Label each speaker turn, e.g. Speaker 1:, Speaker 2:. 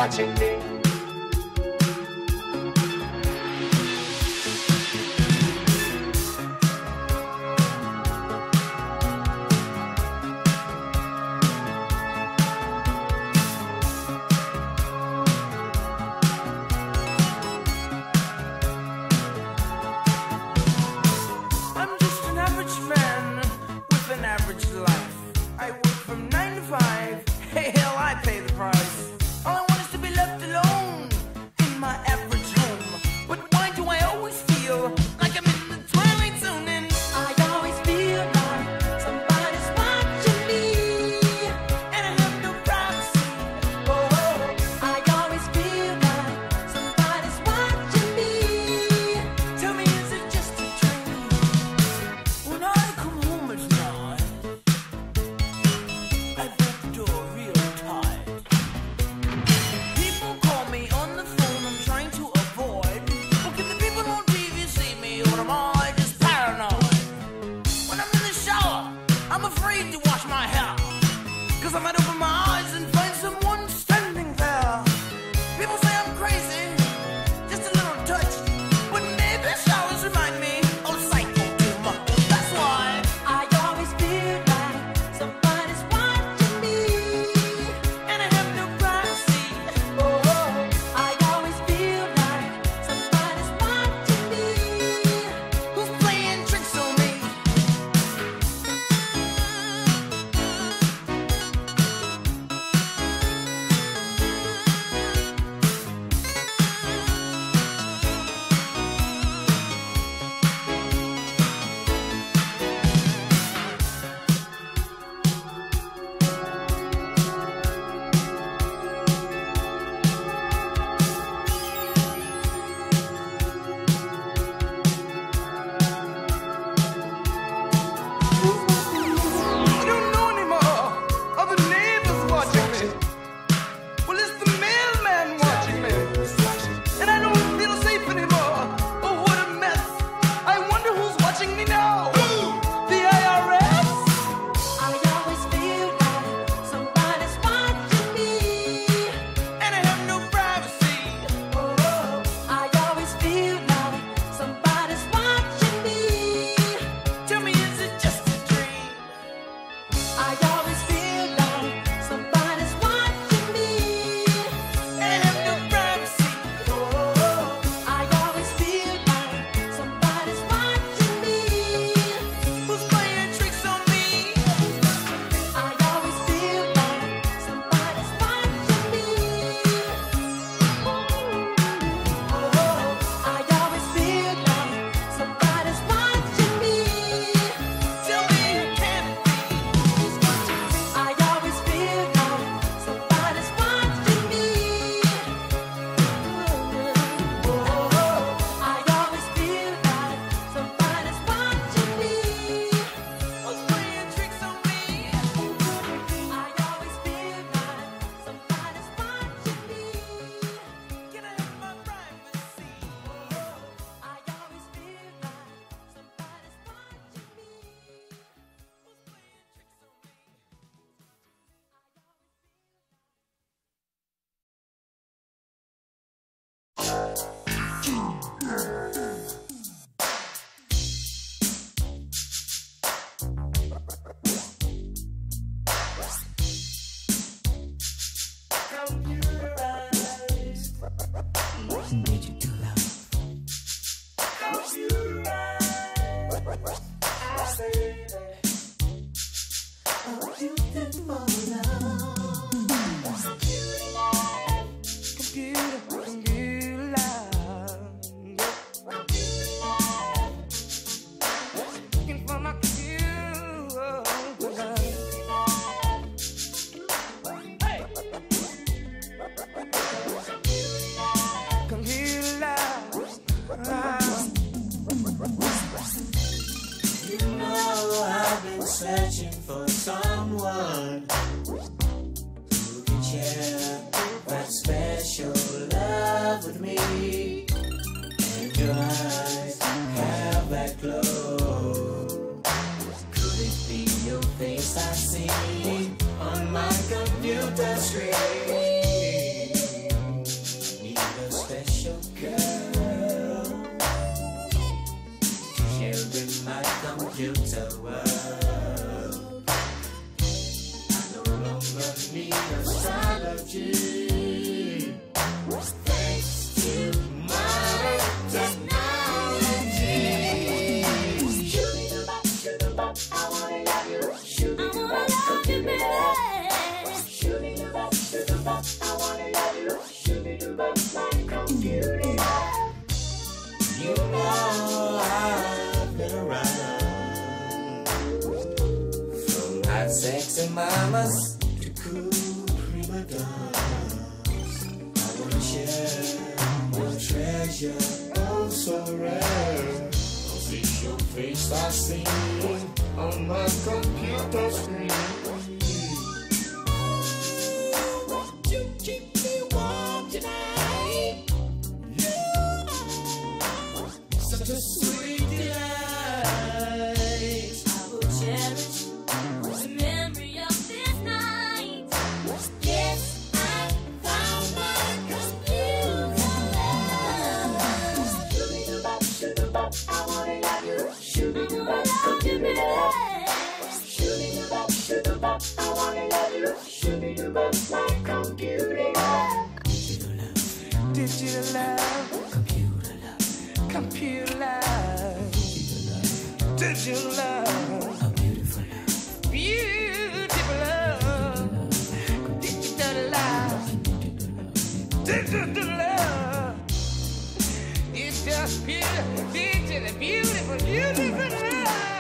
Speaker 1: watching me.
Speaker 2: searching for someone who can share that special love with me. And your eyes have that glow. Could it be your face I see on my computer screen? digital world. I no longer need astrology. Thanks to modern technology. Shoot-a-bop, I wanna love you. Shoot-a-bop, baby. Shoot-a-bop, I wanna love you. Shoot-a-bop, my computer. You know I've been around, from hot sexy mamas to cool prima donnas. I wanna share your treasure, oh so rare. Cause it's your face I see on my computer screen. Won't you keep me warm tonight? Such a sweet delight.
Speaker 1: I will cherish the memory of this night. Yes, I found my computer love.
Speaker 2: Shoot-a-bop, I wanna love you. Shoot-a-bop, computer. Shoot-a-bop, I wanna love you. Shoot-a-bop, my computer.
Speaker 3: Digital love, computer love, computer love, digital love, a beautiful love, beautiful love, digital love, digital love. It's just beautiful, beautiful, beautiful love.